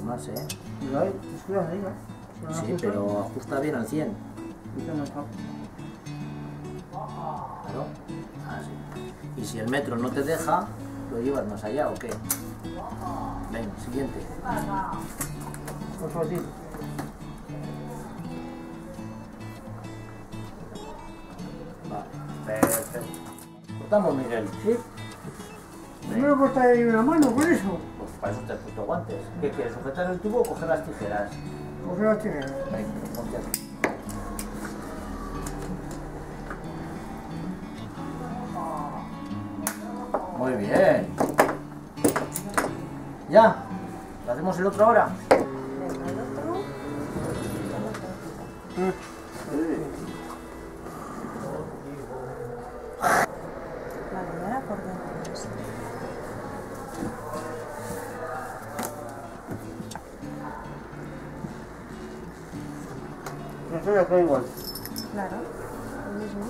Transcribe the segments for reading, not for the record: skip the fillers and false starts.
más, ¿eh? Descuida ahí, ¿eh? Sí, pero ajusta bien al 100. Claro. Así. Y si el metro no te deja, ¿lo llevas más allá o qué? Venga, siguiente. Otro tiro. Vale, perfecto. ¿Cortamos, Miguel? Sí. ¿No me corta ahí una mano con eso? Pues para eso te has puesto guantes. ¿Qué quieres? ¿Sujetar el tubo o coger las tijeras? Coger las tijeras. Venga, ponte aquí. Muy bien. ¿Ya? ¿Lo hacemos el otro ahora? Venga, el otro. Vale, y ahora por dentro esto. Esto ya queda igual. Claro, lo mismo.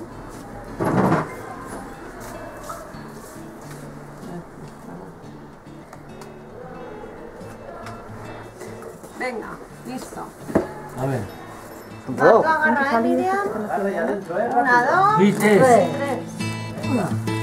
Venga, listo. A ver. Va, tú agarra, Miriam. Agarra ya adentro, ¿eh? Una, dos, Y tres. tres.